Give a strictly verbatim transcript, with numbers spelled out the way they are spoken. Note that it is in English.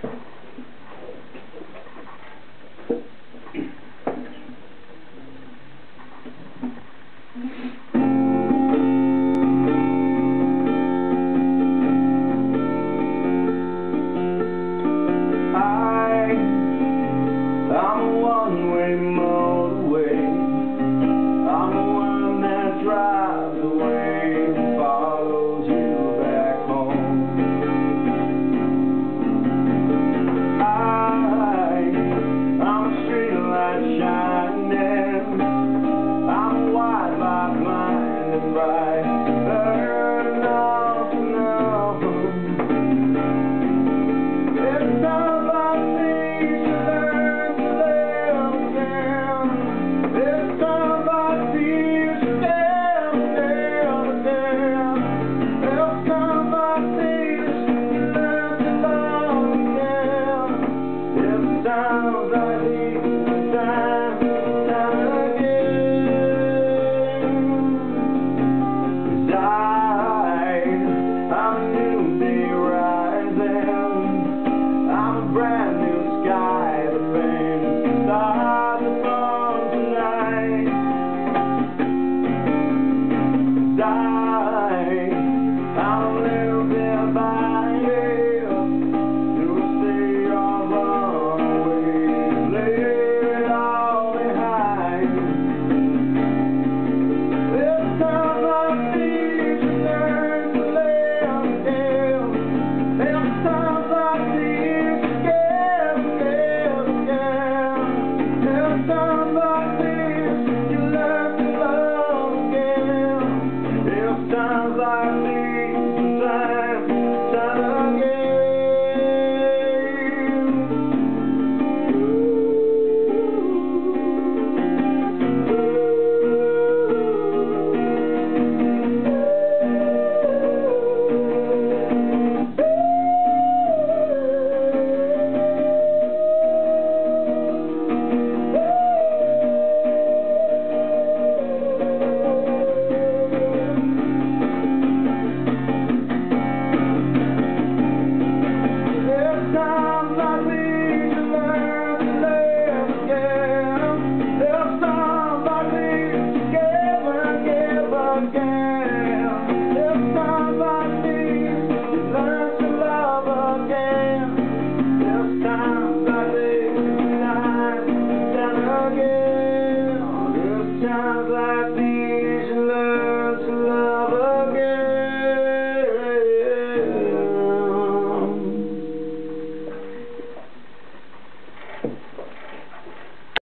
I'm a one-way motorway. I'm the one that drives away and follows you back home. I, I'm a street light shining. I'm a white light blinding bright, burning off and off. Every time I see you learn to live again. Every time I see you stand down again. Every time I see you learn to love again. Every time I